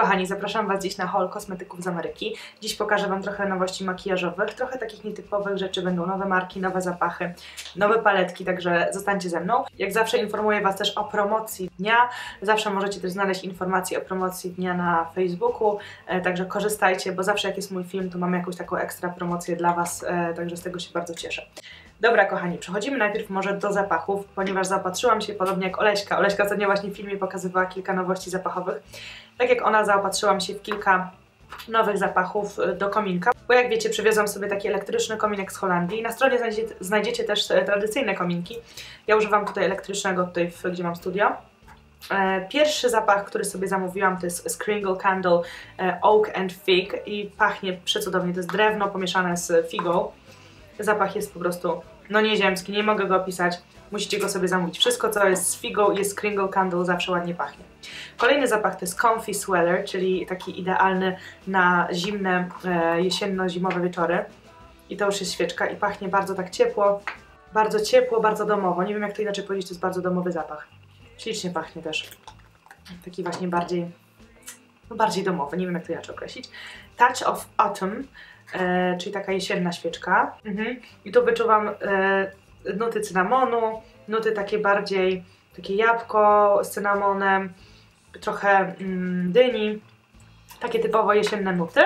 kochani, zapraszam Was dziś na haul kosmetyków z Ameryki. Dziś pokażę Wam trochę nowości makijażowych, trochę takich nietypowych rzeczy, będą nowe marki, nowe zapachy, nowe paletki, także zostańcie ze mną. Jak zawsze informuję Was też o promocji dnia, zawsze możecie też znaleźć informacje o promocji dnia na Facebooku, także korzystajcie, bo zawsze jak jest mój film, to mam jakąś taką ekstra promocję dla Was, także z tego się bardzo cieszę. Dobra kochani, przechodzimy najpierw może do zapachów, ponieważ zaopatrzyłam się podobnie jak Oleśka. Oleśka ostatnio właśnie w filmie pokazywała kilka nowości zapachowych. Tak jak ona, zaopatrzyłam się w kilka nowych zapachów do kominka. Bo jak wiecie, przywiozłam sobie taki elektryczny kominek z Holandii. Na stronie znajdziecie też tradycyjne kominki. Ja używam tutaj elektrycznego, gdzie mam studio. Pierwszy zapach, który sobie zamówiłam, to jest Skringle Candle Oak and Fig i pachnie przecudownie. To jest drewno pomieszane z figą. Zapach jest po prostu, no nieziemski, nie mogę go opisać. Musicie go sobie zamówić. Wszystko, co jest z figą i jest Skringle Candle, zawsze ładnie pachnie. Kolejny zapach to jest Comfy Sweater, czyli taki idealny na zimne, jesienno-zimowe wieczory. I to już jest świeczka i pachnie bardzo tak ciepło, bardzo domowo. Nie wiem, jak to inaczej powiedzieć, to jest bardzo domowy zapach. Ślicznie pachnie też. Taki właśnie bardziej domowy, nie wiem, jak to inaczej określić. Touch of Autumn, czyli taka jesienna świeczka. I tu wyczuwam nuty cynamonu, nuty takie bardziej, takie jabłko z cynamonem, trochę dyni, takie typowo jesienne nuty.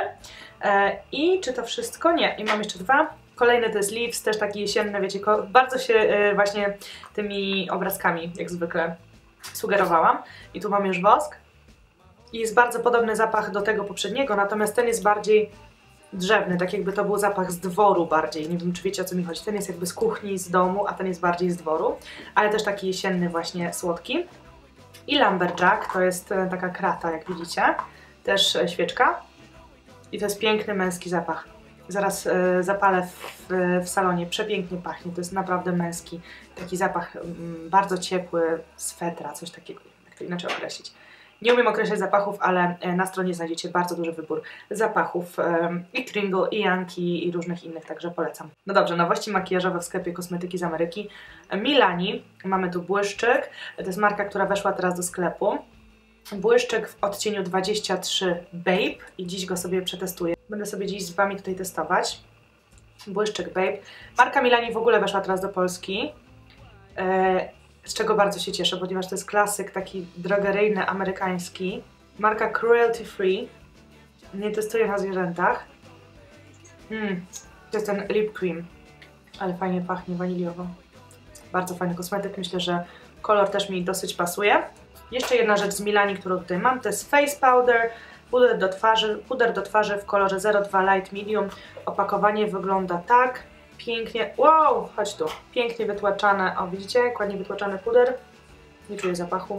I czy to wszystko? Nie. I mam jeszcze dwa. Kolejny to jest Leaves, też taki jesienny, wiecie, bardzo się właśnie tymi obrazkami, jak zwykle, sugerowałam. I tu mam już wosk. I jest bardzo podobny zapach do tego poprzedniego, natomiast ten jest bardziej drzewny, tak jakby to był zapach z dworu bardziej. Nie wiem, czy wiecie, o co mi chodzi. Ten jest jakby z kuchni, z domu, a ten jest bardziej z dworu, ale też taki jesienny właśnie słodki. I Lumberjack, to jest taka krata, jak widzicie, też świeczka. I to jest piękny męski zapach. Zaraz zapalę w salonie, przepięknie pachnie, to jest naprawdę męski, taki zapach bardzo ciepły, swetra, coś takiego, jak to inaczej określić. Nie umiem określać zapachów, ale na stronie znajdziecie bardzo duży wybór zapachów i Kringle, i Yankee, i różnych innych, także polecam. No dobrze, nowości makijażowe w sklepie kosmetyki z Ameryki. Milani, mamy tu błyszczyk, to jest marka, która weszła teraz do sklepu. Błyszczyk w odcieniu 23 Babe i dziś go sobie przetestuję. Będę sobie dziś z Wami tutaj testować. Błyszczyk Babe. Marka Milani w ogóle weszła teraz do Polski. Z czego bardzo się cieszę, ponieważ to jest klasyk taki drogeryjny, amerykański. Marka Cruelty Free. Nie testuję na zwierzętach. To jest ten lip cream. Ale fajnie pachnie waniliowo. Bardzo fajny kosmetyk. Myślę, że kolor też mi dosyć pasuje. Jeszcze jedna rzecz z Milani, którą tutaj mam, to jest Face Powder. Puder do twarzy w kolorze 02 Light Medium. Opakowanie wygląda tak. Pięknie, wow, chodź tu, pięknie wytłaczane, o widzicie, jak ładnie wytłaczany puder, nie czuję zapachu.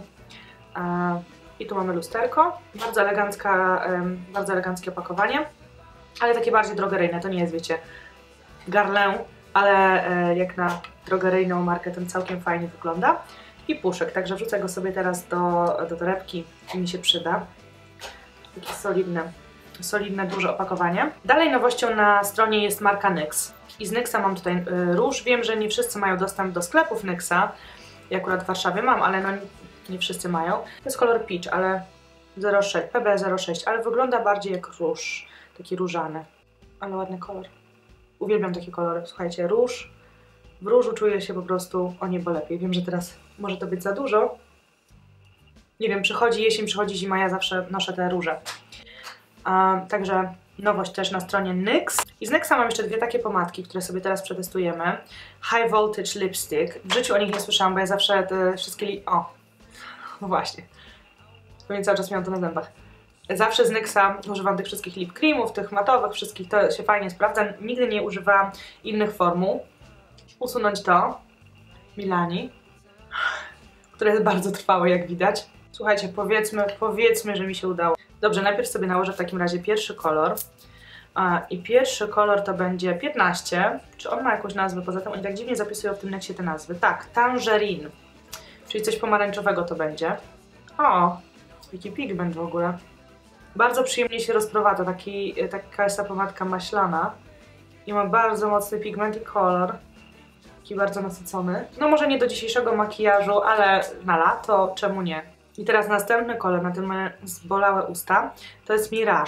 I tu mamy lusterko, bardzo eleganckie opakowanie, ale takie bardziej drogeryjne, to nie jest, wiecie, Guerlain, ale jak na drogeryjną markę ten całkiem fajnie wygląda. I puszek, także wrzucę go sobie teraz do torebki i mi się przyda. Takie solidne, duże opakowanie. Dalej nowością na stronie jest marka NYX. I z NYXa mam tutaj róż. Wiem, że nie wszyscy mają dostęp do sklepów NYXa. Ja akurat w Warszawie mam, ale no nie wszyscy mają. To jest kolor Peach, ale 06, PB06, ale wygląda bardziej jak róż. Taki różany. Ale ładny kolor. Uwielbiam takie kolory. Słuchajcie, róż. W różu czuję się po prostu o niebo lepiej. Wiem, że teraz może to być za dużo. Nie wiem, przychodzi jesień, przychodzi zima, ja zawsze noszę te róże. Także nowość też na stronie NYX. I z NYXa mam jeszcze dwie takie pomadki, które sobie teraz przetestujemy. High Voltage Lipstick. W życiu o nich nie słyszałam, bo ja zawsze te wszystkie... O! No właśnie. Pewnie cały czas miałam to na zębach. Zawsze z NYXa używam tych wszystkich lip creamów, tych matowych, wszystkich, to się fajnie sprawdza. Nigdy nie używałam innych formuł. Usunąć to. Milani. Które jest bardzo trwałe, jak widać. Słuchajcie, powiedzmy, że mi się udało. Dobrze, najpierw sobie nałożę w takim razie pierwszy kolor. I pierwszy kolor to będzie 15. Czy on ma jakąś nazwę? Poza tym oni tak dziwnie zapisują w tym necie te nazwy. Tak, Tangerine. Czyli coś pomarańczowego to będzie. O, jaki pigment w ogóle. Bardzo przyjemnie się rozprowadza. Taka jest ta pomadka maślana. I ma bardzo mocny pigment i kolor. Taki bardzo nasycony. No może nie do dzisiejszego makijażu, ale na lato, czemu nie? I teraz następny kolor na tym moje zbolałe usta to jest Mirage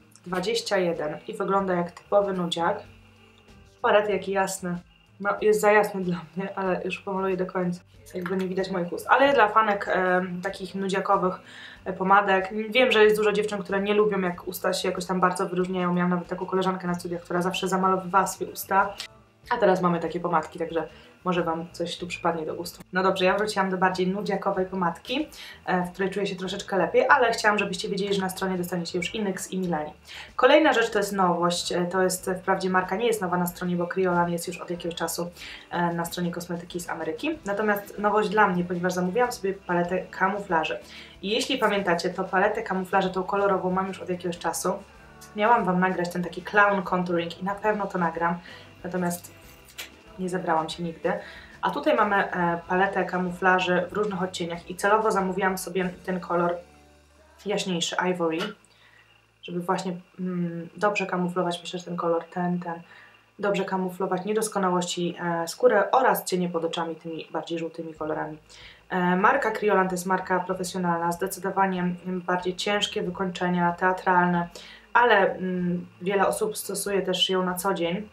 21 i wygląda jak typowy nudziak. Palety jaki jasny. No, jest za jasny dla mnie, ale już pomaluję do końca. Jakby nie widać moich ust. Ale dla fanek takich nudziakowych pomadek. Wiem, że jest dużo dziewczyn, które nie lubią, jak usta się jakoś tam bardzo wyróżniają. Miałam nawet taką koleżankę na studiach, która zawsze zamalowywała swoje usta. A teraz mamy takie pomadki, także może Wam coś tu przypadnie do gustu. No dobrze, ja wróciłam do bardziej nudziakowej pomadki, w której czuję się troszeczkę lepiej, ale chciałam, żebyście wiedzieli, że na stronie dostaniecie już i NYX i Milani. Kolejna rzecz to jest nowość, to jest wprawdzie marka nie jest nowa na stronie, bo Kryolan jest już od jakiegoś czasu na stronie kosmetyki z Ameryki. Natomiast nowość dla mnie, ponieważ zamówiłam sobie paletę kamuflaży. I jeśli pamiętacie, to paletę kamuflaży, tą kolorową mam już od jakiegoś czasu. Miałam Wam nagrać ten taki clown contouring i na pewno to nagram, natomiast nie zebrałam się nigdy. A tutaj mamy paletę kamuflaży w różnych odcieniach i celowo zamówiłam sobie ten kolor jaśniejszy, Ivory, żeby właśnie dobrze kamuflować, myślę, że ten kolor, dobrze kamuflować niedoskonałości skóry oraz cienie pod oczami tymi bardziej żółtymi kolorami. Marka Kryolan to jest marka profesjonalna, zdecydowanie bardziej ciężkie wykończenia, teatralne, ale wiele osób stosuje też ją na co dzień.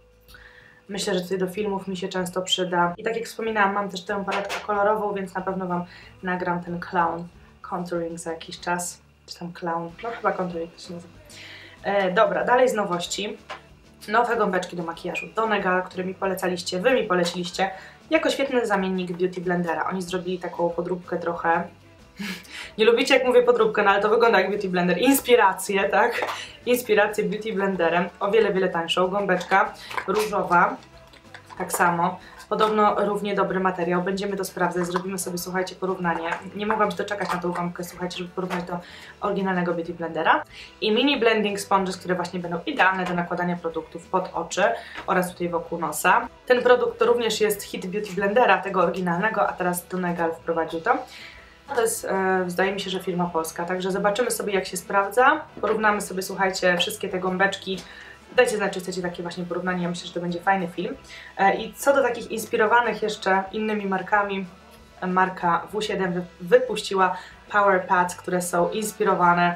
Myślę, że tutaj do filmów mi się często przyda. I tak jak wspominałam, mam też tę paletkę kolorową, więc na pewno Wam nagram ten clown contouring za jakiś czas. Czy tam clown? No chyba contouring to się nazywa. Dobra, dalej z nowości. Nowe gąbeczki do makijażu Donegal, które mi polecaliście, Wy mi poleciliście, jako świetny zamiennik Beauty Blendera. Oni zrobili taką podróbkę trochę. Nie lubicie, jak mówię podróbkę, no ale to wygląda jak Beauty Blender. Inspirację, tak? Inspirację Beauty Blenderem. O wiele, wiele tańszą. Gąbeczka różowa. Tak samo. Podobno równie dobry materiał. Będziemy to sprawdzać. Zrobimy sobie, słuchajcie, porównanie. Nie mogłam się doczekać na tą gąbkę, słuchajcie, żeby porównać do oryginalnego Beauty Blendera. I mini blending sponges, które właśnie będą idealne do nakładania produktów pod oczy oraz tutaj wokół nosa. Ten produkt to również jest hit Beauty Blendera, tego oryginalnego, a teraz Donegal wprowadził to. To jest, zdaje mi się, że firma polska, także zobaczymy sobie, jak się sprawdza. Porównamy sobie, słuchajcie, wszystkie te gąbeczki. Dajcie znać, czy chcecie takie właśnie porównanie, ja myślę, że to będzie fajny film. I co do takich inspirowanych jeszcze innymi markami, marka W7 wypuściła Power Pads, które są inspirowane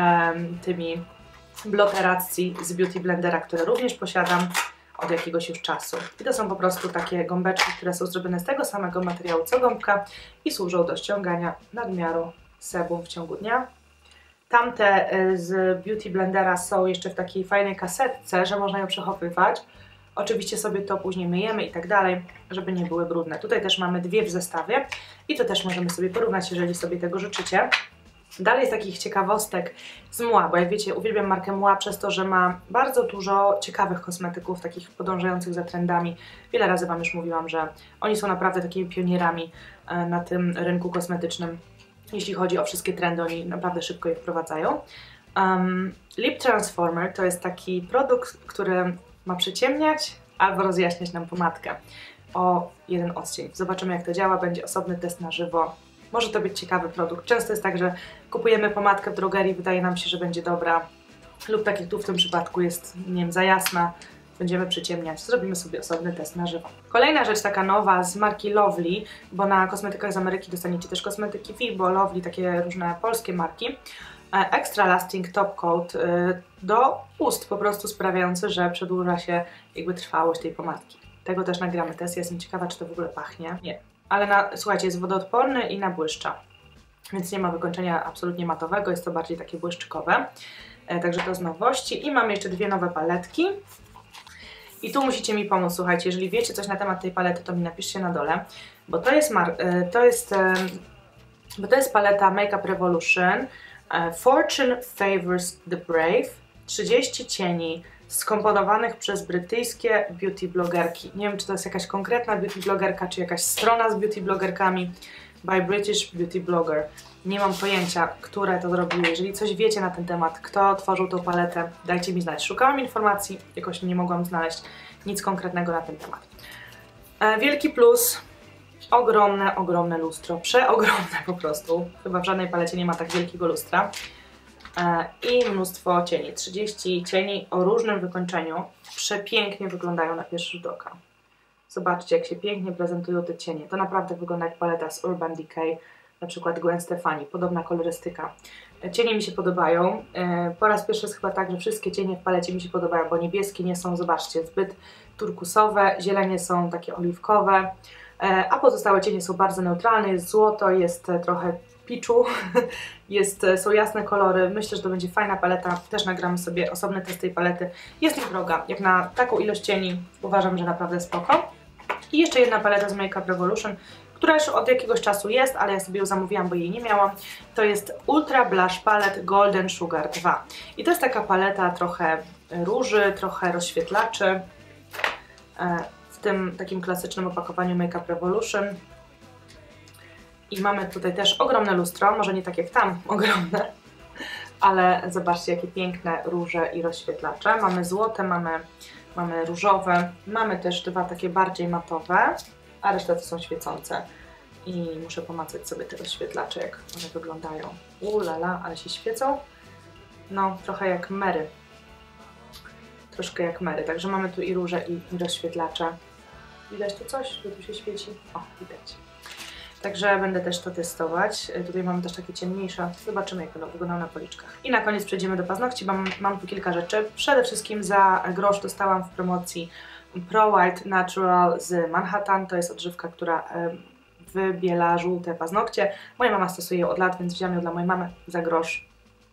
tymi bloteracji z Beauty Blendera, które również posiadam od jakiegoś już czasu. I to są po prostu takie gąbeczki, które są zrobione z tego samego materiału co gąbka i służą do ściągania nadmiaru sebum w ciągu dnia. Tamte z Beauty Blendera są jeszcze w takiej fajnej kasetce, że można ją przechowywać. Oczywiście sobie to później myjemy i tak dalej, żeby nie były brudne. Tutaj też mamy dwie w zestawie i to też możemy sobie porównać, jeżeli sobie tego życzycie. Dalej z takich ciekawostek z Mua, bo jak wiecie, uwielbiam markę Mua przez to, że ma bardzo dużo ciekawych kosmetyków, takich podążających za trendami. Wiele razy Wam już mówiłam, że oni są naprawdę takimi pionierami na tym rynku kosmetycznym. Jeśli chodzi o wszystkie trendy, oni naprawdę szybko je wprowadzają. Lip Transformer to jest taki produkt, który ma przyciemniać albo rozjaśniać nam pomadkę o jeden odcień. Zobaczymy, jak to działa, będzie osobny test na żywo. Może to być ciekawy produkt. Często jest tak, że kupujemy pomadkę w drogerii, wydaje nam się, że będzie dobra, lub tak jak tu w tym przypadku jest, nie wiem, za jasna, będziemy przyciemniać. Zrobimy sobie osobny test na żywo. Kolejna rzecz taka nowa z marki Lovely, bo na kosmetykach z Ameryki dostaniecie też kosmetyki Fibo, Lovely, takie różne polskie marki. Extra Lasting Top Coat do ust, po prostu sprawiający, że przedłuża się jakby trwałość tej pomadki. Tego też nagramy test, ja jestem ciekawa, czy to w ogóle pachnie. Nie. Ale słuchajcie, jest wodoodporny i nabłyszcza, więc nie ma wykończenia absolutnie matowego, jest to bardziej takie błyszczykowe. Także to z nowości. I mam jeszcze dwie nowe paletki. I tu musicie mi pomóc, słuchajcie, jeżeli wiecie coś na temat tej palety, to mi napiszcie na dole, bo to jest paleta Makeup Revolution Fortune Favors the Brave, 30 cieni skomponowanych przez brytyjskie beauty blogerki. Nie wiem, czy to jest jakaś konkretna beauty blogerka, czy jakaś strona z beauty blogerkami. By British Beauty Blogger. Nie mam pojęcia, które to zrobiły. Jeżeli coś wiecie na ten temat, kto tworzył tą paletę, dajcie mi znać. Szukałam informacji, jakoś nie mogłam znaleźć nic konkretnego na ten temat. Wielki plus, ogromne, ogromne lustro. Przeogromne po prostu. Chyba w żadnej palecie nie ma tak wielkiego lustra. I mnóstwo cieni. 30 cieni o różnym wykończeniu. Przepięknie wyglądają na pierwszy rzut oka. Zobaczcie, jak się pięknie prezentują te cienie. To naprawdę wygląda jak paleta z Urban Decay. na przykład Gwen Stefani, podobna kolorystyka. Cienie mi się podobają. Po raz pierwszy jest chyba tak, że wszystkie cienie w palecie mi się podobają, bo niebieskie nie są, zobaczcie, zbyt turkusowe, zielenie są takie oliwkowe, a pozostałe cienie są bardzo neutralne, jest złoto, jest trochę piczu, są jasne kolory. Myślę, że to będzie fajna paleta, też nagramy sobie osobny test tej palety. Jest niedroga, jak na taką ilość cieni uważam, że naprawdę spoko. I jeszcze jedna paleta z Make Up Revolution, która już od jakiegoś czasu jest, ale ja sobie ją zamówiłam, bo jej nie miałam. To jest Ultra Blush Palette Golden Sugar 2. I to jest taka paleta trochę róży, trochę rozświetlaczy. W tym takim klasycznym opakowaniu Make Up Revolution. I mamy tutaj też ogromne lustro, może nie tak jak tam, ogromne, ale zobaczcie, jakie piękne róże i rozświetlacze. Mamy złote, mamy różowe, mamy też dwa takie bardziej matowe, a reszta to są świecące. I muszę pomacać sobie te rozświetlacze, jak one wyglądają. Lala, ale się świecą. No, trochę jak Mary. Troszkę jak Mary, także mamy tu i róże, i rozświetlacze. Widać tu coś, że tu się świeci? O, widać. Także będę też to testować. Tutaj mamy też takie ciemniejsze. Zobaczymy, jak będą wyglądały na policzkach. I na koniec przejdziemy do paznokci. Mam tu kilka rzeczy. Przede wszystkim za grosz dostałam w promocji Pro White Natural z Manhattan. To jest odżywka, która wybiela żółte paznokcie. Moja mama stosuje ją od lat, więc wziąłem ją dla mojej mamy za grosz.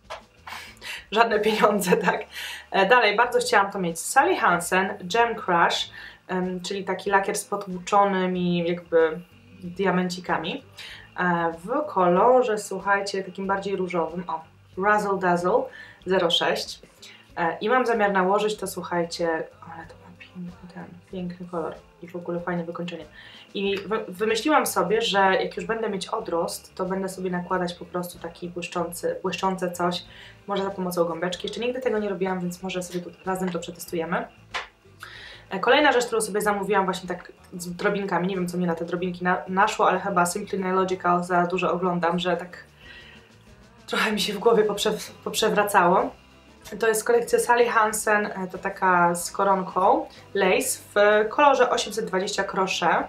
Żadne pieniądze, tak? Dalej, bardzo chciałam to mieć. Sally Hansen Gem Crush, czyli taki lakier z potłuczonymi jakby diamencikami. W kolorze, słuchajcie, takim bardziej różowym. O, Razzle Dazzle 06. I mam zamiar nałożyć to, słuchajcie, ale to ma piękny kolor i w ogóle fajne wykończenie. I wymyśliłam sobie, że jak już będę mieć odrost, to będę sobie nakładać po prostu taki błyszczące coś, może za pomocą gąbeczki. Jeszcze nigdy tego nie robiłam, więc może sobie tu razem to przetestujemy. Kolejna rzecz, którą sobie zamówiłam właśnie tak z drobinkami, nie wiem co mnie na te drobinki naszło, ale chyba Simply Nailogical za dużo oglądam, że tak trochę mi się w głowie poprzewracało. To jest kolekcja Sally Hansen, to taka z koronką lace w kolorze 820 crochet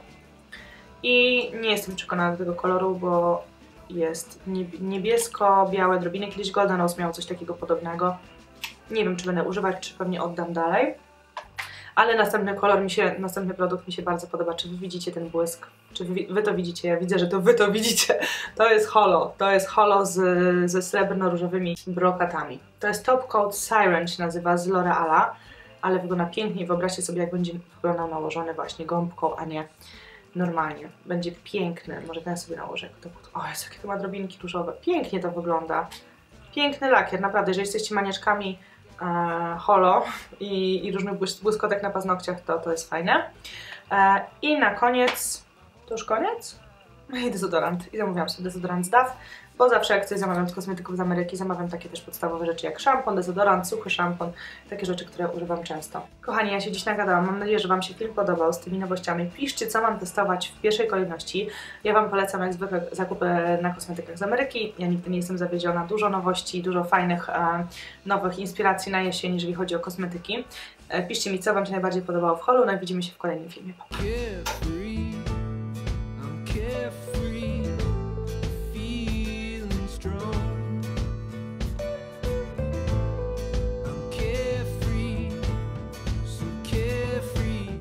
i nie jestem przekonana do tego koloru, bo jest niebiesko-białe drobiny. Kiedyś Golden Rose miał coś takiego podobnego. Nie wiem, czy będę używać, czy pewnie oddam dalej. Ale następny produkt mi się bardzo podoba. Czy wy widzicie ten błysk? Czy wy to widzicie? Ja widzę, że to wy to widzicie. To jest holo. To jest holo ze srebrno-różowymi brokatami. To jest Top Coat Siren, się nazywa, z L'Oreala, ale wygląda pięknie. Wyobraźcie sobie, jak będzie wyglądał nałożony właśnie gąbką, a nie normalnie. Będzie piękny. Może ten sobie nałożę. O Jezu, jakie to ma drobinki różowe. Pięknie to wygląda. Piękny lakier, naprawdę. Jeżeli jesteście maniaczkami holo i różnych błyskotek na paznokciach, to jest fajne. I na koniec, to już koniec? I dezodorant. I zamówiłam sobie dezodorant z Dove, bo zawsze jak coś zamawiam z kosmetyków z Ameryki, zamawiam takie też podstawowe rzeczy jak szampon, dezodorant, suchy szampon, takie rzeczy, które używam często. Kochani, ja się dziś nagadałam. Mam nadzieję, że Wam się film podobał z tymi nowościami. Piszcie, co mam testować w pierwszej kolejności. Ja Wam polecam jak zwykle zakupy na kosmetykach z Ameryki. Ja nigdy nie jestem zawiedziona. Dużo nowości, dużo fajnych, nowych inspiracji na jesień, jeżeli chodzi o kosmetyki. Piszcie mi, co Wam się najbardziej podobało w holu. No i widzimy się w kolejnym filmie. Pa.